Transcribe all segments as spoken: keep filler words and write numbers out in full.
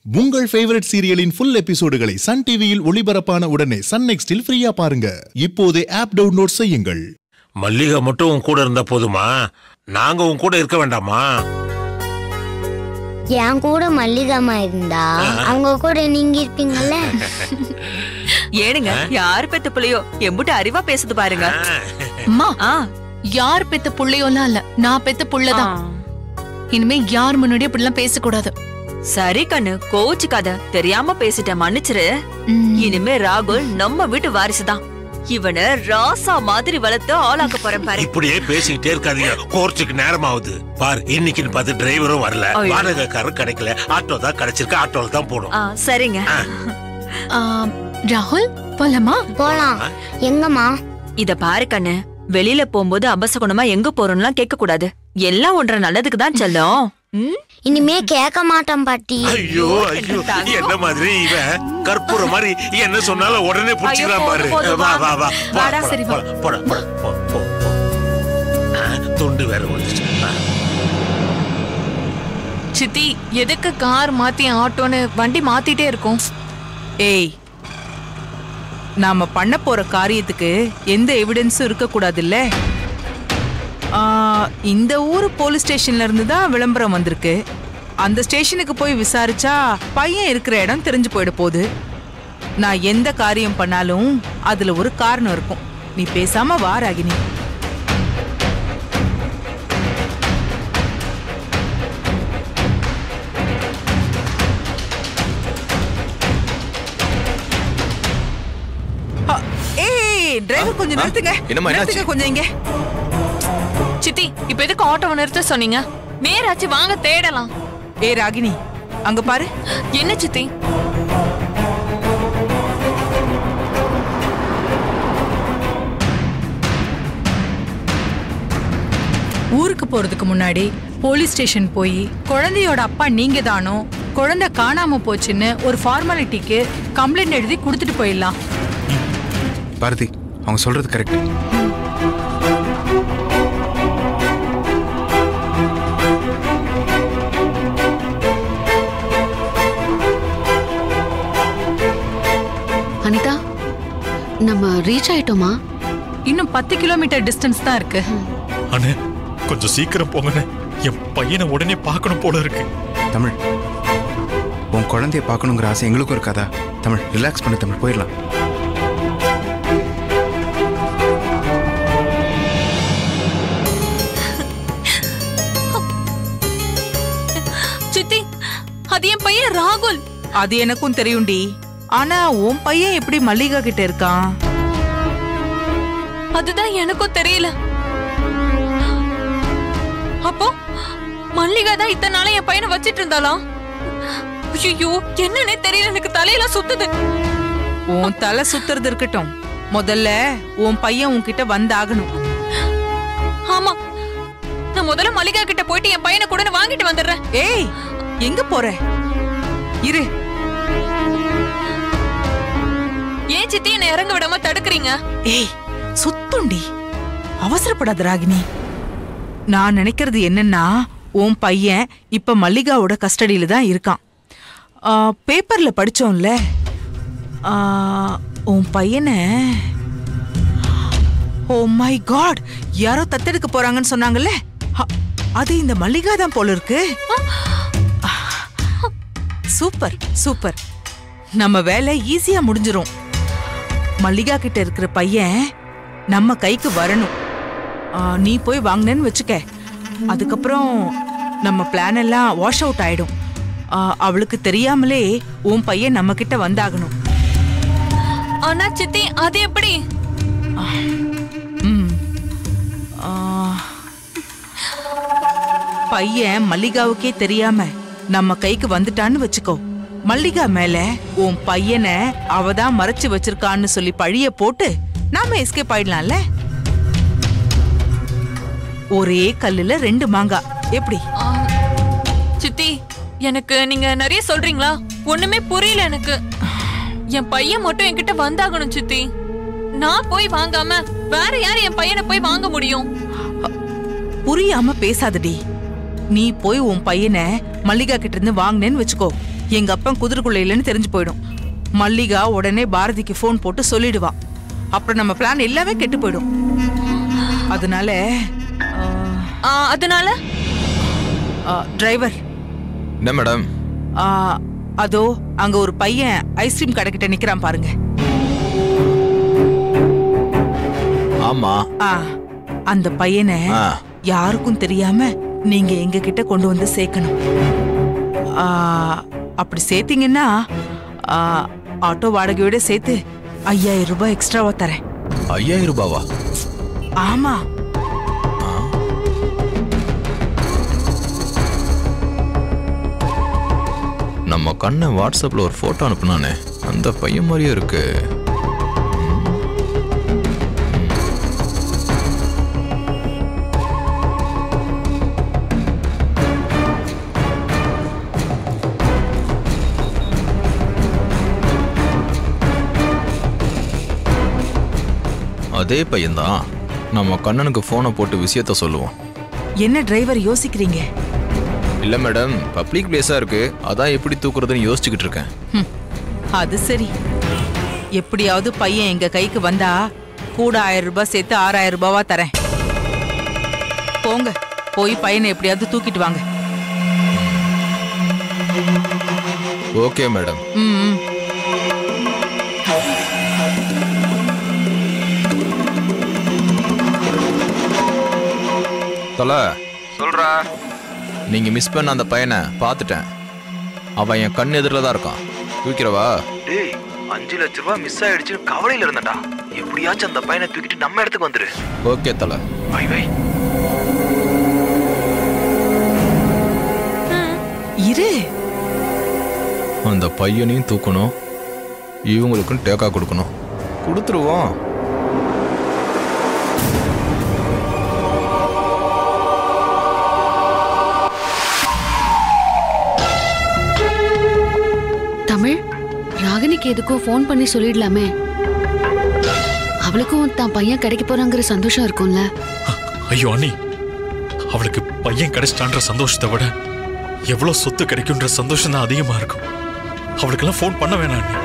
உங்கள் ஃபேவரட் சீரியலின் ஃபுல் எபிசோடுகளை சன் டிவியில் ஒளிபரப்பான உடனே சன் நெக்ஸ்டில் ஃப்ரீயா பாருங்க. இப்போதே ஆப் டவுன்லோட் செய்யுங்கள். மல்லிகா மட்டும் உன் கூட இருந்தா போதுமா? நாங்க உன் கூட இருக்க வேண்டாமா? என் கூட மல்லிகாமா இருந்தா அவங்க கூட நீங்க இருப்பீங்கல்ல. ஏனுங்க யார் பெத்த புள்ளையோ எம்புட்டு அறிவா பேசுது பாருங்க. அம்மா யார் பெத்த புள்ளையோலாம் இல்ல, நான் பெத்த புள்ளதான். இனிமே யார் முன்னாடி அப்படிலாம் பேசக்கூடாது. சரி கண்ணு, கோச்சுக்காத, தெரியாம பேசிட்ட, மன்னிச்சிரு. இனிமே ராகுல் நம்ம வீட்டு வாரிசுதான். இவனை ராசா மாதிரி வளர்த்து ஆளாக்க போறேன் பாரு. இப்படியே பேசிக்கிட்டே இருக்காதீங்க, கோர்ச்சுக்கு நேரம் ஆகுது. பாரு, இன்னைக்குன்னு பார்த்து டிரைவரும் வரல, வாடகைக்காரரும் கிடைக்கல, ஆட்டோ தான் கிடைச்சிருக்கு, ஆட்டோல தான் போடும். சரிங்க ராகுல், போலாமா? போலாம். எங்கம்மா? இத பாரு கண்ணு, வெளியில போகும்போது அபசகுணமா எங்க போறோம்லாம் கேட்க கூடாது. எல்லாம் ஒன்ற நல்லதுக்கு தான் செல்லும். இனிமே கேட்க மாட்டேன் பாட்டி. ஐயோ ஐயோ, என்ன மாதிரி இவன் கற்பூர மாதிரி என்ன சொன்னாலும் உடனே புடிச்சுக்கலாம் பாரு. வா வா வா, வாடா. சரி வா, போடா போடா. துண்டு வேற வந்துச்சு. சித்தி, எதுக்கு கார் மாத்தி ஆட்டோன்னு வண்டி மாத்திட்டே இருக்கும்? ஏய், நாம பண்ண போற காரியத்துக்கு எந்த எவிடன்ஸும் இருக்க கூடாதுல்ல. இந்த ஊர் போலீஸ் ஸ்டேஷன்ல இருந்து தான் விளம்பரம் வந்திருக்கு. அந்த ஸ்டேஷனுக்கு போய் விசாரிச்சா பையன் இருக்கிற இடம் தெரிஞ்சு போயிட போகுது. நான் எந்த காரியம் பண்ணாலும் அதுல ஒரு காரணம் இருக்கும். நீ பேசாம வா ராகினி. ஏய் டிரைவர், கொஞ்சம் நிறுத்துங்க. நிறுத்துங்க கொஞ்சம். இங்க சித்தி, இப்ப எதுக்கு ஆட்டோவை நிறுத்த சொன்னீங்க? நேராச்சு, வாங்க தேடலாம். ஏ ராகினி, அங்க பாரு. என்ன சித்தி? ஊருக்கு போறதுக்கு முன்னாடி போலீஸ் ஸ்டேஷன் போய் குழந்தையோட அப்பா நீங்க தானோ, குழந்தை காணாம போச்சுன்னு ஒரு ஃபார்மாலிட்டிக்கு கம்ப்ளைண்ட் எழுதி கொடுத்துட்டு போயிடலாம். பாரதி, அவங்க சொல்றது கரெக்ட். அனிதா, நம்ம ரீச் ஆயிட்டோமா? இன்னும் பத்து கிலோமீட்டர் டிஸ்டன்ஸ் தான் இருக்கு. அண்ணே, கொஞ்சம் சீக்கிரம் போங்கண்ணே, என் பையனை உடனே பார்க்கணும் போல இருக்கு. தமிழ், உன் குழந்தைய பார்க்கணுங்கிற ஆசை எங்களுக்கும் இருக்காதா? தமிழ், ரிலாக்ஸ் பண்ணு தமிழ், போயிடலாம். சித்தி, அது என் பையன் ராகுல். அது எனக்கும் தெரியும்டி. ஆனா உன் பையன் எப்படி மல்லிகா கிட்ட இருக்கான்? அதுதான் எனக்கும் தெரியல. அப்போ மல்லிகா தான் இத்தனை நாளா என் பையனை வச்சிட்டு இருந்தாலாம். ஐயோ, என்னன்னே தெரியல, எனக்கு தலையில சுத்துது. உன் தலை சுத்துறது இருக்கட்டும், முதல்ல உன் பையன் உன்கிட்ட வந்தாகணும். ஆமா, நான் முதல்ல மல்லிகா கிட்ட போயிட்டு என் பையனை கூட வாங்கிட்டு வந்துடுறேன். ஏய், எங்க போற? இரு. ஏன் சித்தி என்ன இறங்க விடாம தடுக்கிறீங்க? ஏய், சுத்துண்டி, அவசரப்படாத ராகினி. நான் நினைக்கிறது என்னன்னா, உன் பையன் இப்ப மல்லிகாவோட கஸ்டடியில தான் இருக்கான். பேப்பர்ல படிச்சோம்ல, உன் பையனை ஓ மை காட், யாரோ தத்தெடுக்க போறாங்கன்னு சொன்னாங்கல்ல, அது இந்த மல்லிகா தான் போல இருக்கு. சூப்பர் சூப்பர், நம்ம வேலை ஈஸியா முடிஞ்சிரும். மல்லிகா கிட்ட இருக்கிற பையன் நம்ம கைக்கு வரணும். நீ போய் வாங்கினேன்னு வச்சுக்க, அதுக்கப்புறம் நம்ம பிளான் எல்லாம் வாஷ் அவுட் ஆயிடும். அவளுக்கு தெரியாமலே உன் பையன் நம்ம கிட்ட வந்தாகணும். ஆனா சித்தி, அது எப்படி? பையன் மல்லிகாவுக்கே தெரியாம நம்ம கைக்கு வந்துட்டான்னு வச்சுக்கோ, மல்லிகா மேல உன் பையனை அவதான் மறைச்சு வச்சிருக்கான்னு சொல்லி பழிய போட்டு நாம எஸ்கேப் ஆயிடலாம்ல. ஒரே கல்லுல ரெண்டு மாங்காய், எப்படி? சித்தி, எனக்கு நீங்க நிறைய சொல்றீங்களா? ஒண்ணுமே புரியல எனக்கு. என் பையன் மட்டும் என்கிட்ட வந்தாகணும் சித்தி. நான் போய் வாங்காம வேற யார் என் பையனை போய் வாங்க முடியும்? புரியாம பேசாதடி. நீ போய் உன் பையனை மல்லிகா கிட்ட இருந்து வாங்கினேன்னு வச்சுக்கோ, எங்க அப்பன் குதிரைக்குள்ள இல்லைன்னு தெரிஞ்சு போயிடும். மல்லிகா உடனே பாரதிக்கு போன் போட்டு சொல்லிடுவா. அப்புறம் நம்ம பிளான் எல்லாமே கெட்டு போயிடும். அதனால அதனால டிரைவர் என்ன மேடம்? அதோ அங்க ஒரு பையன் ஐஸ்கிரீம் கடைக்கிட்ட நிக்கிறான் பாருங்க. ஆமா. அந்த பையனை யாருக்கும் தெரியாம நீங்க எங்க கிட்ட கொண்டு வந்து சேர்க்கணும். அப்படி சேர்த்தீங்கன்னா ஆட்டோ வாடகையோட சேர்த்து ஐயாயிரம் ரூபாய் எக்ஸ்ட்ராவா தரேன். ஐயாயிரம் ரூபாவா? ஆமா. நம்ம கண்ணை வாட்ஸ்அப்ல ஒரு போட்டோ அனுப்புனானே, அந்த பையன் மாதிரியே இருக்கு. அதே பையன்தான். நம்ம கண்ணனுக்கு போனை போட்டு விஷயத்த சொல்லுவோம். என்ன டிரைவர் யோசிக்கிறீங்க? இல்ல மேடம், பப்ளிக் பிளேஸா இருக்கு, அதான் எப்படி தூக்குறதுன்னு யோசிச்சுக்கிட்டு இருக்கேன். அது சரி. எப்படியாவது பையன் எங்க கைக்கு வந்தா கூட ஆயிரம் ரூபாய் சேர்த்து ஆறாயிரம் ரூபாவா தரேன். போங்க, போய் பையனை எப்படியாவது தூக்கிட்டு வாங்க. Okay madam. ம். தல சொல்றா. நீங்க மிஸ் பண்ண அந்த பையனை பார்த்துட்டேன். அவன் என் கண் எதிரில தான் இருக்கான். தூக்கிறவா? டேய், அஞ்சு லட்ச ரூபாய் மிஸ் ஆயிடுச்சு கவலையில இருந்தடா. எப்படியாச்சும் அந்த பையனை தூக்கிட்டு நம்ம இடத்துக்கு வந்துரு. ஓகே தல. Bye bye. இரு. அந்த பையனையும் தூக்கணும், இவங்களுக்கும் டேக்கா கொடுக்கணும். கொடுத்துருவோம். தமிழ், ராகினிக்கு எதுக்கும் போன் பண்ணி சொல்லிடலாமே. அவளுக்கும் தான் பையன் கிடைக்க போறாங்கிற சந்தோஷம் இருக்கும்ல. ஐயோ அண்ணி, அவளுக்கு பையன் கிடைச்சிட்டான்ற சந்தோஷத்தை விட எவ்வளவு சொத்து கிடைக்கும்ன்ற சந்தோஷம் தான் அதிகமா இருக்கும். அவளுக்கெல்லாம் போன் பண்ண வேணாம் அண்ணி.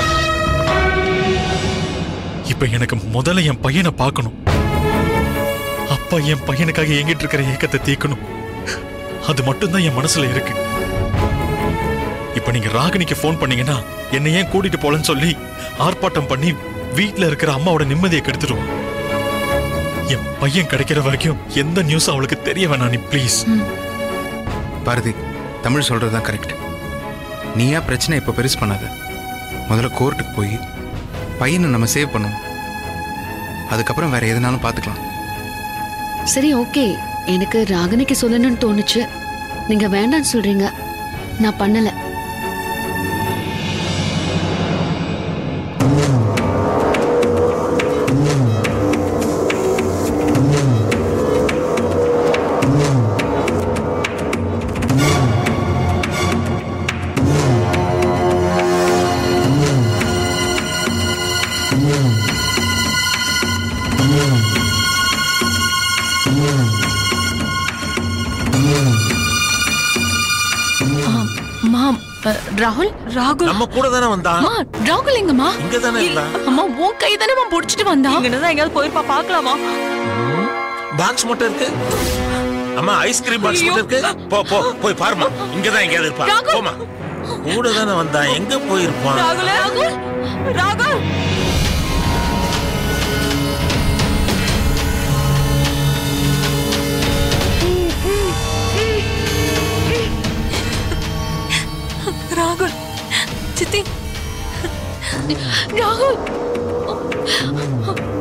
இப்ப எனக்கு முதல்ல என் பையனை பார்க்கணும். அப்பா என் பையனுக்காக ஏங்கிட்டு இருக்கிற ஏக்கத்தை தீர்க்கணும். அது மட்டும்தான் என் மனசுல இருக்கு. இப்ப நீங்க ராகினிக்கு போன் பண்ணீங்கன்னா என்னை ஏன் கூட்டிட்டு போலன்னு சொல்லி ஆர்ப்பாட்டம் பண்ணி வீட்டுல இருக்கிற அம்மாவோட நிம்மதியை கெடுத்துருவோம். என் பையன் கிடைக்கிற வரைக்கும் எந்த நியூஸ் அவளுக்கு தெரிய வேணாம். நீ பிளீஸ். பாரதி, தமிழ் சொல்றதுதான் கரெக்ட். நீ ஏன் பிரச்சனை இப்ப பெருசு பண்ணாத. முதல்ல கோர்ட்டுக்கு போய் பையனை நம்ம சேவ் பண்ணுவோம். அதுக்கப்புறம் வேற எதுனாலும் பாத்துக்கலாம். சரி, ஓகே. எனக்கு ராகினிக்கு சொல்லணும்னு தோணுச்சு. நீங்க வேண்டான்னு சொல்றீங்க, நான் பண்ணல. ராகுல், ராகுல் நம்ம கூட தானே வந்தான். ராகுல் எங்கம்மா? இங்க தானே இருந்தா. அம்மா உன் கை தானே புடிச்சிட்டு வந்தா. இங்க தான் எங்கயாவது போயிருப்பா, பார்க்கலாமா? பாக்ஸ் மட்டும் இருக்கு. அம்மா ஐஸ்கிரீம் பாக்ஸ் மட்டும் இருக்கு. போ போ போய் பாருமா. இங்க தான் எங்கயாவது இருப்பா. போமா. கூட தானே வந்தான், எங்க போயிருப்பான்? ராகுல், ராகுல், ராகுல். ராகுல், சித்தி, ராகுல்.